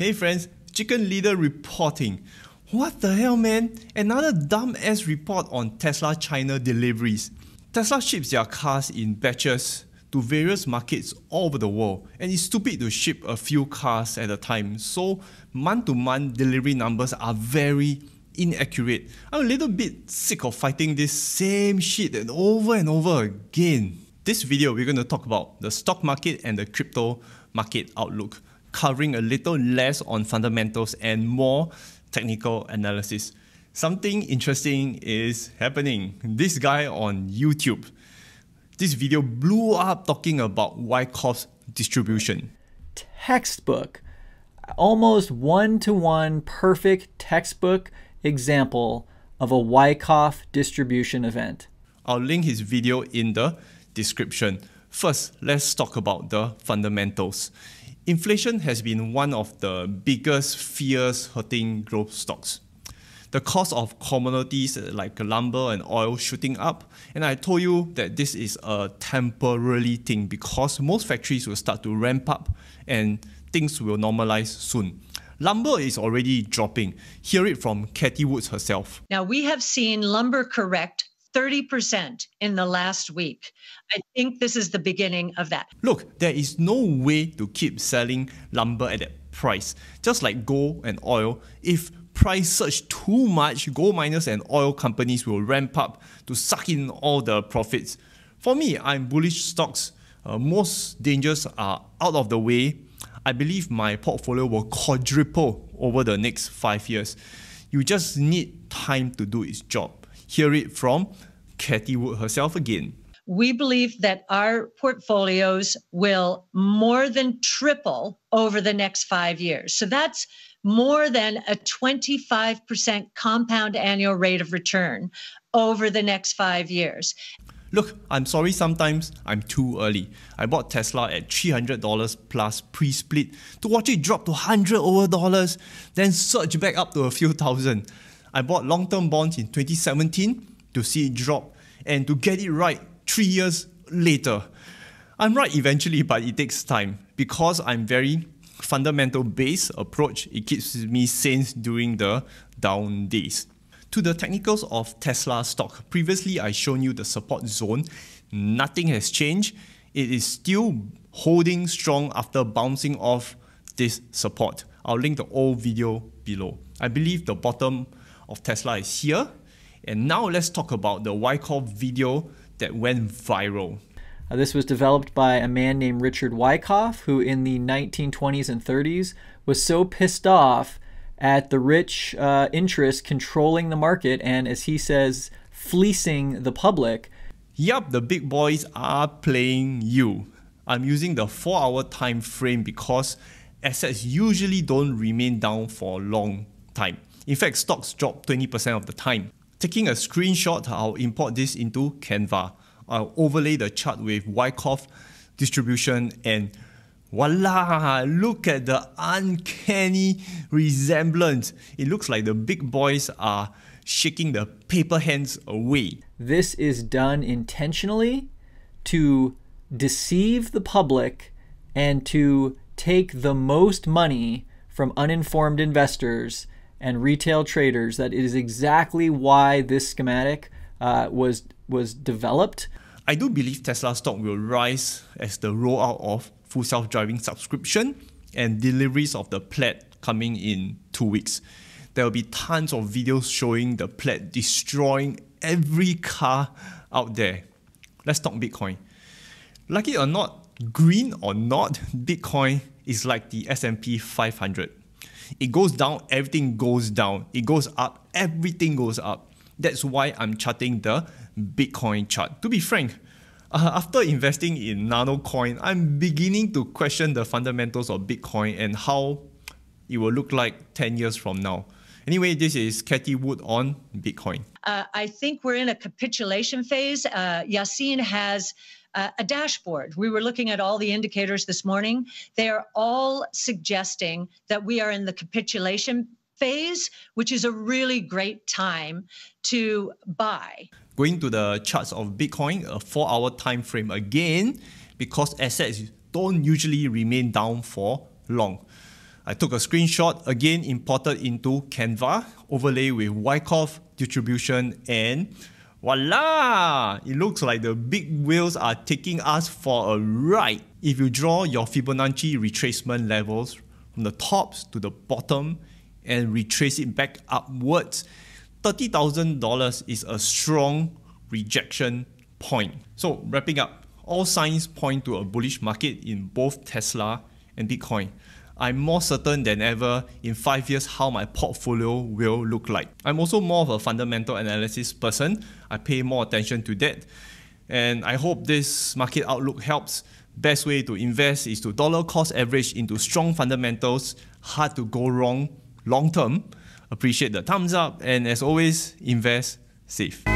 Hey friends, Chicken Leader reporting. What the hell, man? Another dumb-ass report on Tesla China deliveries. Tesla ships their cars in batches to various markets all over the world, and it's stupid to ship a few cars at a time, so month-to-month delivery numbers are very inaccurate. I'm a little bit sick of fighting this same shit and over again. This video we're going to talk about the stock market and the crypto market outlook, covering a little less on fundamentals and more technical analysis. Something interesting is happening. This guy on YouTube, this video blew up talking about Wyckoff's distribution. Textbook, almost one-to-one perfect textbook example of a Wyckoff distribution event. I'll link his video in the description. First, let's talk about the fundamentals. Inflation has been one of the biggest fears hurting growth stocks. The cost of commodities like lumber and oil shooting up, and I told you that this is a temporary thing because most factories will start to ramp up and things will normalize soon. Lumber is already dropping. Hear it from Cathie Wood herself. Now, we have seen lumber correct 30% in the last week. I think this is the beginning of that. Look, there is no way to keep selling lumber at that price. Just like gold and oil, if price surge too much, gold miners and oil companies will ramp up to suck in all the profits. For me, I'm bullish stocks. Most dangers are out of the way. I believe my portfolio will quadruple over the next 5 years. You just need time to do its job. Hear it from Cathie Wood herself again. We believe that our portfolios will more than triple over the next 5 years. So that's more than a 25% compound annual rate of return over the next 5 years. Look, I'm sorry sometimes I'm too early. I bought Tesla at $300 plus pre-split to watch it drop to $100 over, then surge back up to a few thousand. I bought long-term bonds in 2017 to see it drop and to get it right 3 years later. I'm right eventually, but it takes time. Because I'm very fundamental-based approach, it keeps me sane during the down days. To the technicals of Tesla stock, previously I shown you the support zone. Nothing has changed. It is still holding strong after bouncing off this support. I'll link the old video below. I believe the bottom of Tesla is here. And now let's talk about the Wyckoff video that went viral. This was developed by a man named Richard Wyckoff, who in the 1920s and 30s was so pissed off at the rich interests controlling the market and, as he says, fleecing the public. Yup, the big boys are playing you. I'm using the 4-hour time frame because assets usually don't remain down for a long time. In fact, stocks drop 20% of the time. Taking a screenshot, I'll import this into Canva. I'll overlay the chart with Wyckoff distribution and voila! Look at the uncanny resemblance. It looks like the big boys are shaking the paper hands away. This is done intentionally to deceive the public and to take the most money from uninformed investors and retail traders. That is exactly why this schematic was developed. I do believe Tesla stock will rise as the rollout of full self-driving subscription and deliveries of the Plaid coming in 2 weeks. There will be tons of videos showing the Plaid destroying every car out there. Let's talk Bitcoin. Like it or not, green or not, Bitcoin is like the S&P 500. It goes down, everything goes down. It goes up, everything goes up. That's why I'm charting the Bitcoin chart. To be frank, after investing in Nanocoin, I'm beginning to question the fundamentals of Bitcoin and how it will look like 10 years from now. Anyway, this is Cathie Wood on Bitcoin. I think we're in a capitulation phase. Yassine has a dashboard. We were looking at all the indicators this morning. They are all suggesting that we are in the capitulation phase, which is a really great time to buy. Going to the charts of Bitcoin, a 4-hour time frame again, because assets don't usually remain down for long. I took a screenshot, again imported into Canva, overlay with Wyckoff distribution, and voila! It looks like the big whales are taking us for a ride. If you draw your Fibonacci retracement levels from the tops to the bottom and retrace it back upwards, $30,000 is a strong rejection point. So wrapping up, all signs point to a bullish market in both Tesla and Bitcoin. I'm more certain than ever in 5 years how my portfolio will look like. I'm also more of a fundamental analysis person. I pay more attention to that. And I hope this market outlook helps. Best way to invest is to dollar cost average into strong fundamentals. Hard to go wrong long term. Appreciate the thumbs up, and as always, invest safe.